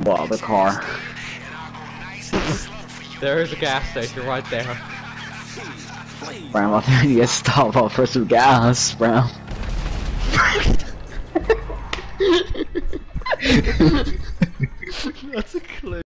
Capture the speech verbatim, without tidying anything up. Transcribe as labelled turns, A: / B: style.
A: What, the car?
B: There is a gas station right there.
A: Bram, I think you get stopped off for some gas, Bram.
B: That's a clue.